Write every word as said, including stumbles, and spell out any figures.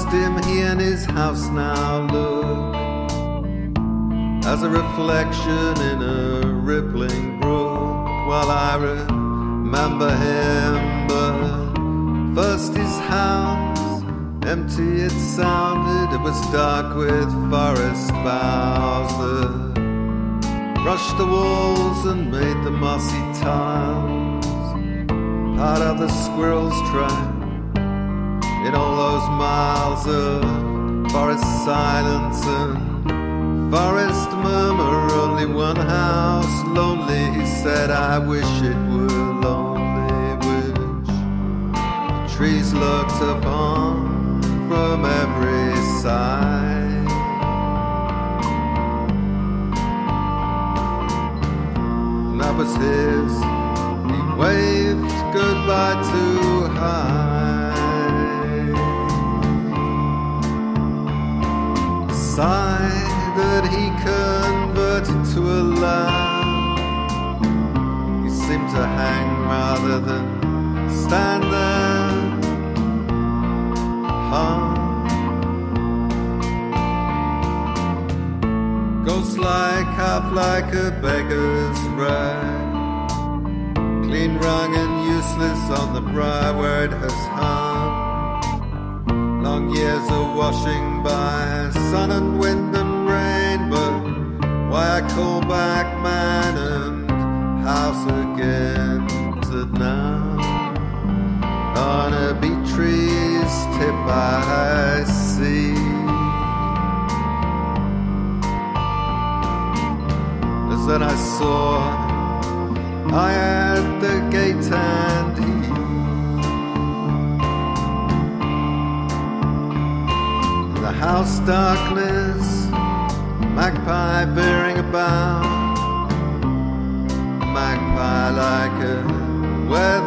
past him, he and his house now look as a reflection in a rippling brook. While I remember him, but first his house, empty it sounded. It was dark with forest boughs that brushed the walls and made the mossy tiles part of the squirrels' track. In all those miles of forest silence and forest murmur, only one house lonely, he said, I wish it were lonely. Wish the trees looked upon from every side. And that was his, he waved goodbye too high. Sigh that he converted to a laugh. He seemed to hang rather than stand there. Huh? Ghost-like, half-like a beggar's rag, clean wrung and useless on the brier where it has hung. Long years of washing by sun and wind and rain, but why I call back man and house again to now. On a beech tree's tip I see as then I saw I at the gate and he the house darkness, magpie veering about, magpie like a weather